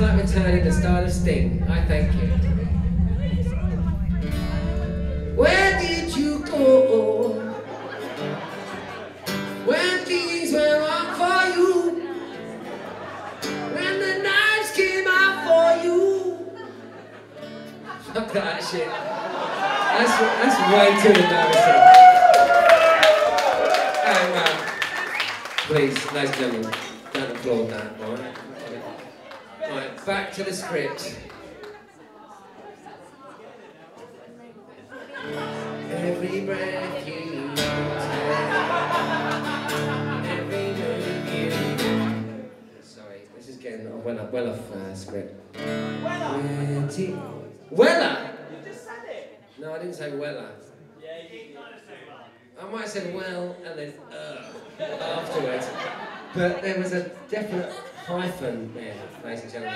like returning the style of Sting. I thank you. Where did you go when things went wrong for you? When the knives came out for you? Fuck that shit. That's way too embarrassing. Please, ladies and gentlemen, don't applaud that, right? Right, back to the script. Every breath you take, every move you make. Sorry, this is getting well off script. Weller? You just said it. No, I didn't say Weller. Yeah, you kind of say that. I might have said well and then afterwards. But there was a definite hyphen there, ladies and gentlemen.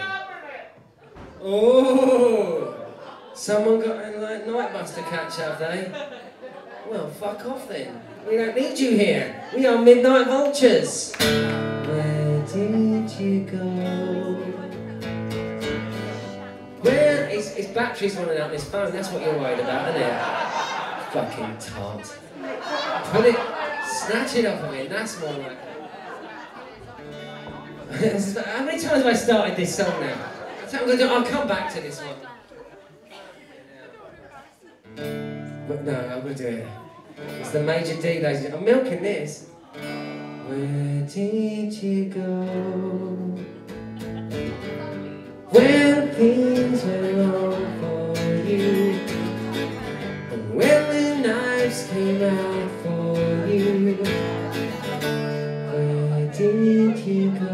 Oh! Someone got a Nightbuster catch, have they? Well, fuck off then. We don't need you here. We are Midnight Vultures. Where did you go? Where? His battery's running out on his phone. That's what you're worried about, isn't it? Fucking tart. Put it, snatch it off of me. That's more like. How many times have I started this song now? I'll come back to this one. But no, I'm gonna do it. It's the major D, ladies. I'm milking this. Where did you go when things went wrong for you? And when the knives came out for you? Where did you go?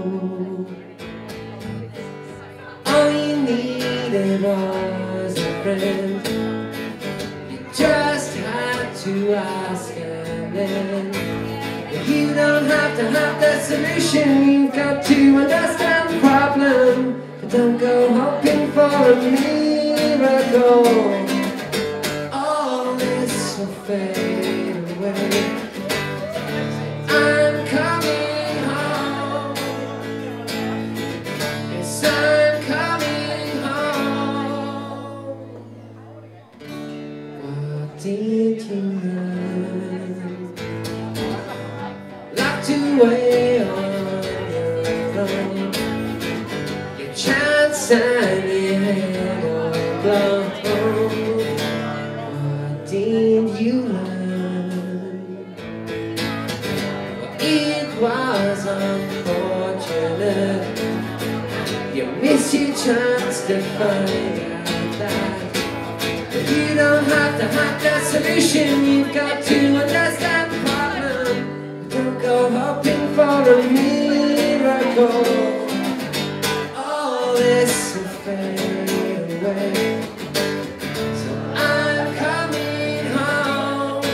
All you needed was a friend. Just had to ask and then you don't have to have the solution. You've got to understand the problem, but don't go hoping for a miracle. All this will fade away. I'm coming home. Yes, I'm coming home. Did you know? Locked away on your own. Your chance and your head all blown. What did you learn? Well, it was unfortunate. You missed your chance to find out that you don't have to have the solution. You've got to understand the problem. Don't go hoping for a miracle. All this will fade away. So I'm coming home.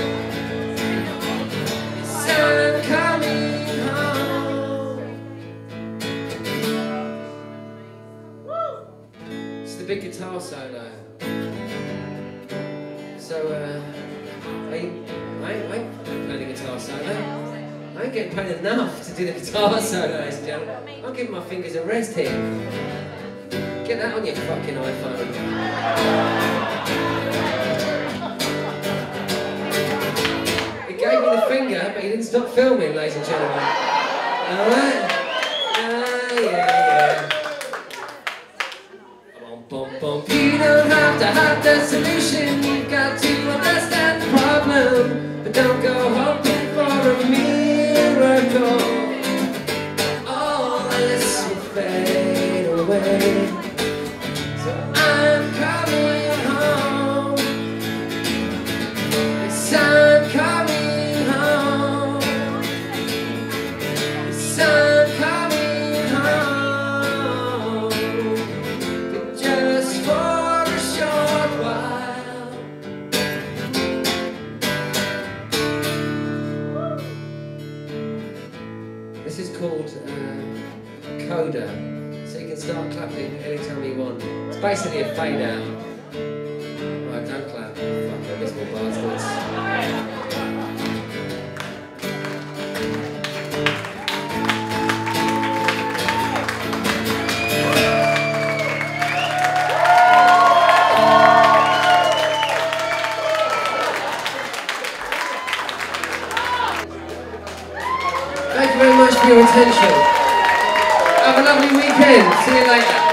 Yes, I'm coming home. It's the big guitar solo. So, I ain't playing the guitar solo. I ain't getting paid enough to do the guitar solo, ladies and gentlemen. I'm giving my fingers a rest here. Get that on your fucking iPhone. He gave me the finger, but he didn't stop filming, ladies and gentlemen. Alright? Yeah. You don't have to have the solution. You've got to understand the problem, but don't go hoping for a miracle. All this will fade away. So I'm coming home. Yes, I'm coming home. Yes, I'm coming home. But just for a short while. This is called Coda, so you can start clapping anytime you want. It's basically a fade out. Right, don't clap. Fucking miserable bastards. potential. Have a lovely weekend. See you later.